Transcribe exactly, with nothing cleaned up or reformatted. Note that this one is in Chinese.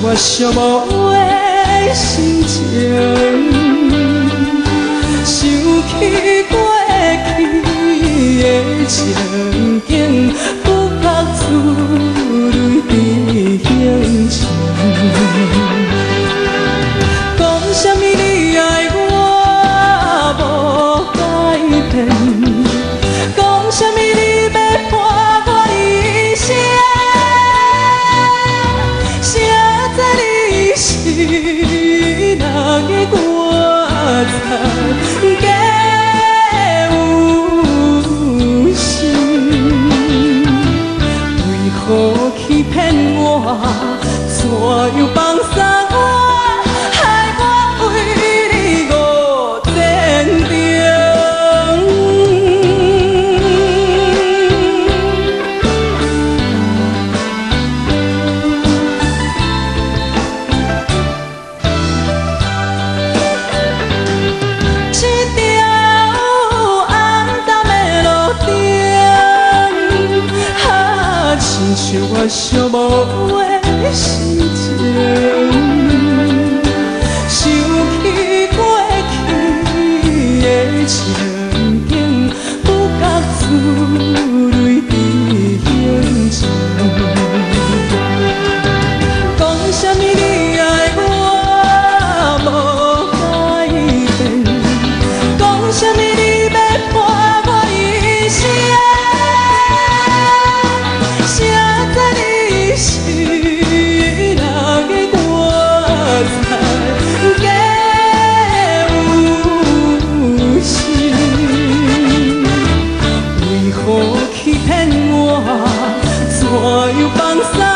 我寂寞的心情，想起过去的情景，不觉滋味形情。讲什么你爱我无改变，讲什么你要伴我一生。 是哪个我才假有心？为何欺骗我？怎样放松我？害我为你误前程。 像我寂寞的心情，想起过去的情景，不觉滋味形情。讲什么你爱我无改变，讲什么你要伴我一生。 欺骗我，怎样放松？